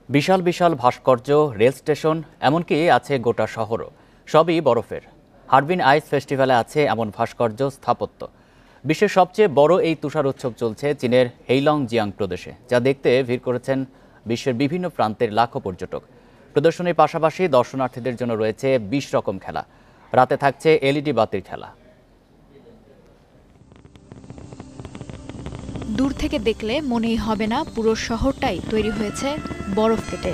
বিশাল বিশাল ভাস্কর্য, rail station, এমনকি আছে গোটা শহরও, সবই বরফের। হারবিন আইস ফেস্টিভ্যালে আছে এমন ভাস্কর্য, স্থাপত্য। বিশ্বের সবচেয়ে বড় এই তুষার উৎসব চলছে চীনের হেইলং জিয়াং প্রদেশে, যা দেখতে ভিড় করেছেন বিশ্বের বিভিন্ন প্রান্তের লাখো পর্যটক। প্রদর্শনীর পাশাপাশি দর্শনার্থীদের জন্য রয়েছে 20 রকম খেলা। রাতে থাকছে এলইডি বাতির খেলা। দূর থেকে দেখলে মনেই হবে না পুরো শহরটাই তৈরি হয়েছে বরফ কেটে।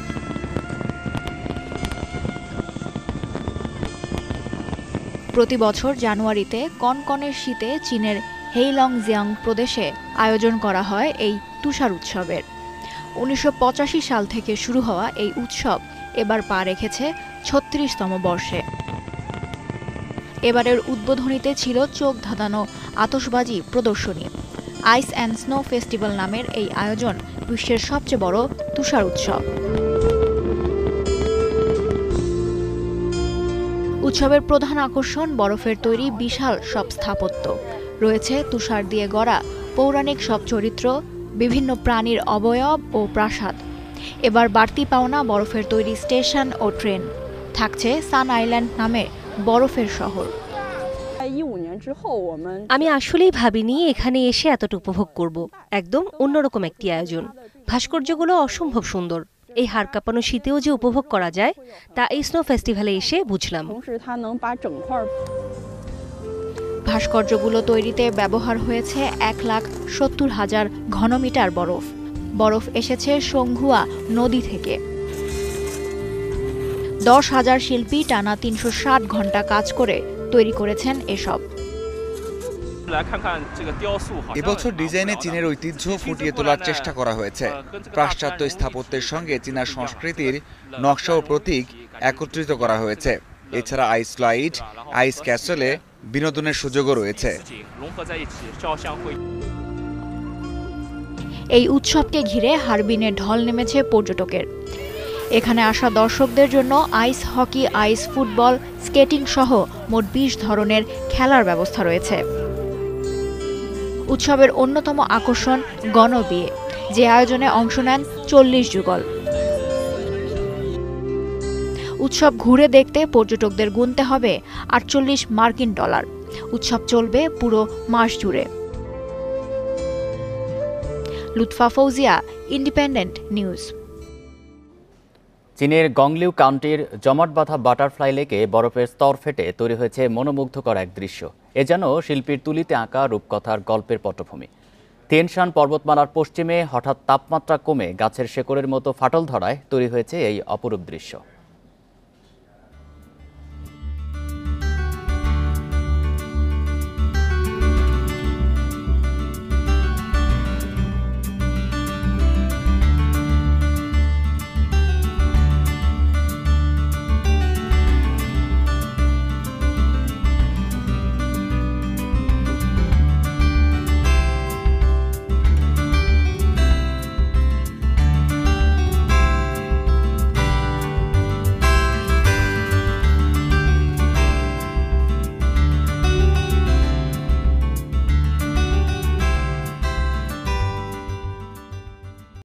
প্রতি বছর জানুয়ারিতে কনকনে শীতে চীনের হেইলং জিয়াং প্রদেশে আয়োজন করা হয় এই তুষার উৎসবের। 1985 সাল থেকে শুরু হওয়া এই উৎসব এবার পা রেখেছে 36তম বর্ষে। এবারের উদ্বোধনীতে ছিল চোখ ধাঁধানো আতশবাজি প্রদর্শনী। আইস অ্যান্ড স্নো ফেস্টিভ্যাল নামের এই আয়োজন বিশ্বের সবচেয়ে বড় তুষার উৎসব। উৎসবের প্রধান আকর্ষণ বরফের তৈরি বিশাল সব স্থাপত্য। রয়েছে তুষার দিয়ে গড়া পৌরাণিক সব চরিত্র, বিভিন্ন প্রাণীর অবয়ব ও প্রাসাদ। এবার বাড়তি পাওনা বরফের তৈরি স্টেশন ও ট্রেন। থাকছে সান আইল্যান্ড নামে বরফের শহর। আমি আসলেই ভাবিনি এখানে এসে এতটা উপভোগ করব। একদম অন্যরকম একটি আয়োজন। ভাস্কর্যগুলো অসম্ভব সুন্দর। এই হাড় কাঁপানো শীতেও যে উপভোগ করা যায় তা এই স্নো ফেস্টিভ্যালে এসে বুঝলাম। ভাস্কর্যগুলো তৈরিতে ব্যবহার হয়েছে 1,70,000 ঘনমিটার বরফ। বরফ এসেছে সংঘুয়া নদী থেকে। 10,000 শিল্পী টানা 360 ঘন্টা কাজ করে তৈরি করেছেন এসব। এবছর ডিজাইনে চীনের ঐতিহ্য ফুটিয়ে তোলার চেষ্টা করা হয়েছে। পাশ্চাত্য স্থাপত্যের সঙ্গে চীনা সংস্কৃতির নকশা ও প্রতীক একত্রিত করা হয়েছে। এছাড়া আইস লাইট, আইস ক্যাসেলে বিনোদনের সুযোগও রয়েছে। এই উৎসবকে ঘিরে হারবিনে ঢল নেমেছে পর্যটকের। এখানে আসা দর্শকদের জন্য ice hockey, ice football, skating সহ মোট 20 ধরনের খেলার ব্যবস্থা রয়েছে। উৎসবের অন্যতম আকর্ষণ গণবিয়ে, যে আয়োজনে অংশ নেন 40 যুগল। উৎসব ঘুরে দেখতে পর্যটকদের গুনতে হবে $48। উৎসব চলবে পুরো মাস জুড়ে। Lutfa Fauzia, independent news. চীনের গংলিউ কাউন্টির জমাট বাঁধা বাটারফ্লাই লেকে বরফের স্তর ফেটে তৈরি হয়েছে মনোমুগ্ধকর এক দৃশ্য। এ যেন শিল্পীর তুলিতে আঁকা রূপকথার গল্পের পটভূমি। তিয়েনশান পর্বতমালার পশ্চিমে হঠাৎ তাপমাত্রা কমে গাছের শেকড়ের মতো ফাটল ধরায় তৈরি হয়েছে এই অপরূপ দৃশ্য।